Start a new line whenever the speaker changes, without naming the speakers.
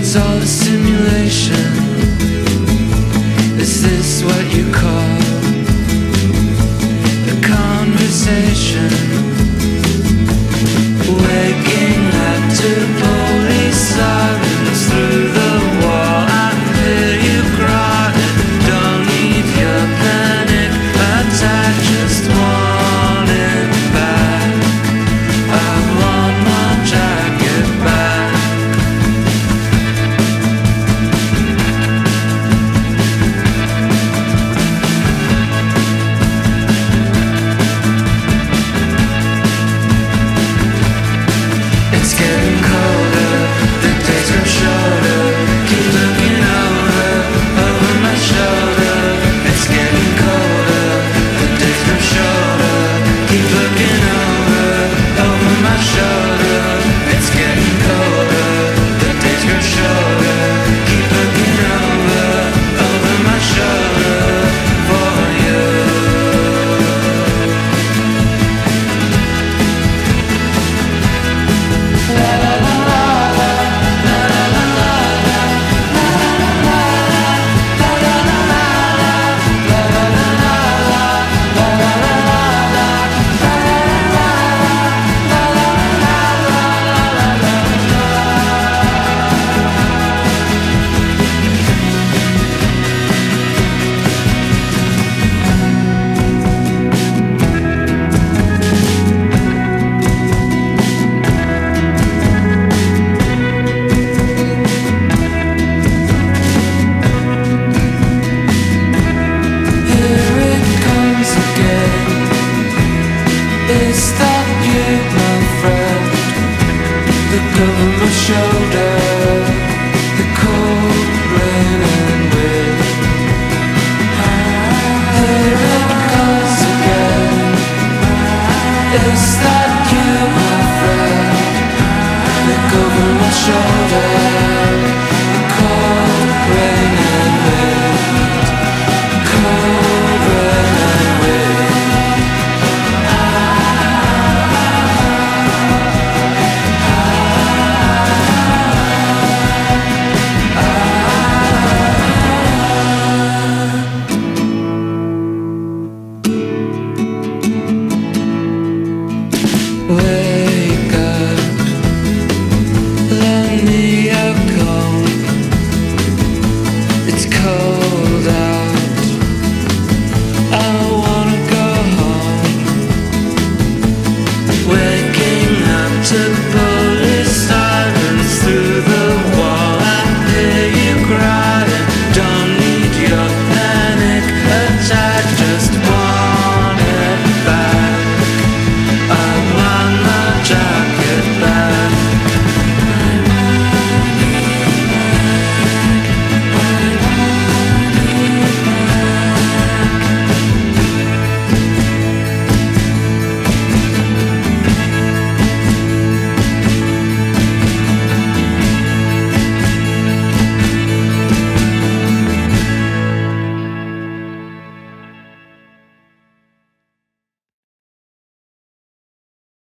Is all a simulation? Is this what you call the conversation? Waking up to police sirens through the wall. I hear you crying, don't need your panic attack, just want it back. I want my jacket back. It's getting colder, the days grow shorter. Keep looking over my shoulder. It's getting colder, the days grow shorter. Keep looking over my shoulder. It's getting colder, the days grow shorter. Keep looking over my shoulder for you. Here it comes again. Is that you, my friend? Look over my shoulder, the cold rain and wind. Here it comes again. Is that you, my friend? Look over my shoulder.